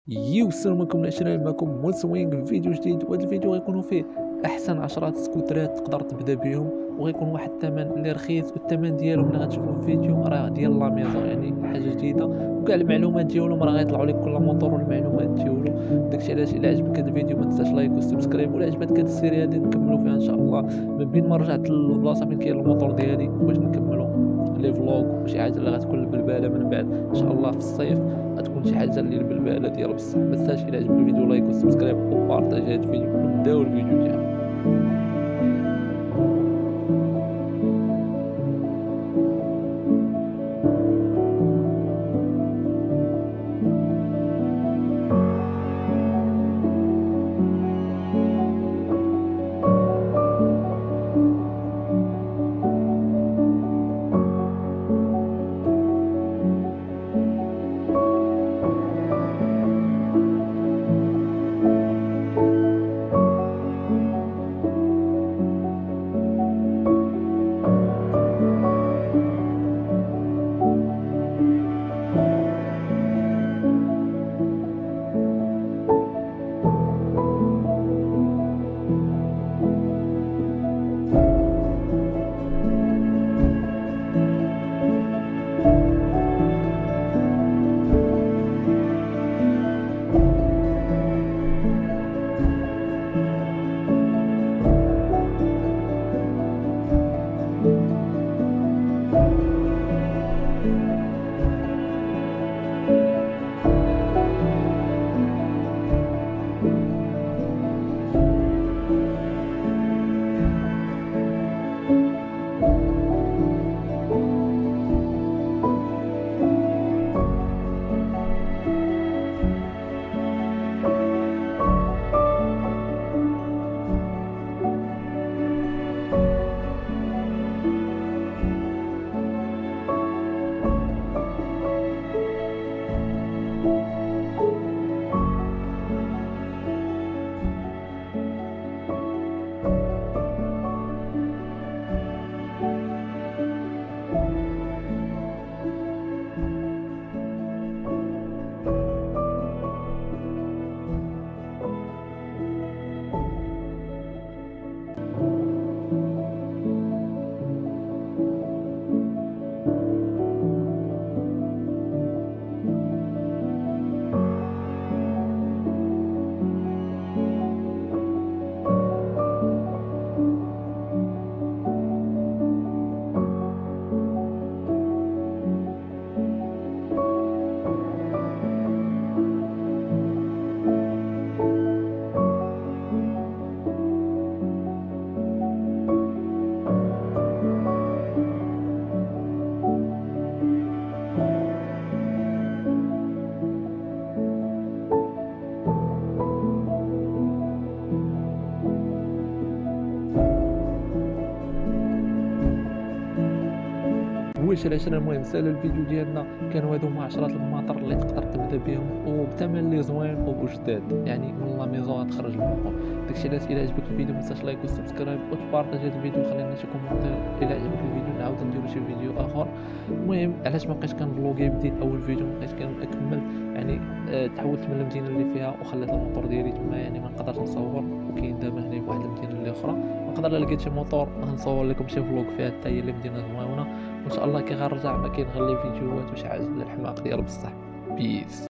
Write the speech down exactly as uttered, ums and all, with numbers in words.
يو السلام عليكم العشرين، معكم موسوين في فيديو جديد. وهذا الفيديو غيكونوا فيه احسن عشرات سكوترات تقدر تبدا بهم، وغيكون واحد الثمن اللي رخيص، والثمن ديالهم اللي غتشوفوا في الفيديو راه ديال لا ميزون، يعني حاجه جديده، وكاع المعلومات ديالهم راه غيطلعوا لك كل موطور والمعلومات ديالو. داكشي علاش الا عجبك هذا الفيديو ما تنساش لايك وسبسكرايب، ولا عجبتك هذه السيريه هذه نكملوا فيها ان شاء الله من بين ما رجعت للبلاصه فين كاين الموطور ديالي، باش نكملوا لي فلوغ وشي حاجه اللي غتكون بالباله من بعد ان شاء الله في الصيف. غتكون شي حاجه اللي بالباله ديال بصح. ما تنساش الى عجبك الفيديو لايك وسبسكرايب وبارطاجي هذا الفيديو ونبداو الفيديو ديالنا. واش علاش انا المهم سال الفيديو ديالنا كانوا هادو هما عشرات الماطر اللي تقدر تبدا بهم وبثمن اللي زوين وبجداد، يعني من لا ميزون غتخرج الموقع. داكشي علاش الى عجبك الفيديو ما تنساش لايك وسبسكرايب وتبارطاجي هذا الفيديو وخلينا شي كومونتير الى عجبك الفيديو، نعاود نديرو شي فيديو اخر. المهم علاش ما بقيتش كنفلوغي، بديت اول فيديو ما بقيتش كنكمل، يعني أه تحولت من المدينه اللي فيها وخليت الموطور ديالي تما، يعني ما نقدرش نصور، وكاين دابا هنا في واحد المدينه اللي اخرى نقدر الا لقيت شي موطور غنصور لكم شي فلوغ فيها حتى هي اللي مدينه زوينه، وان شاء الله كي غنرجع ما كاين غير لي فيديوهات وشي حاجه ديال الحماق ديال بصح. بيس.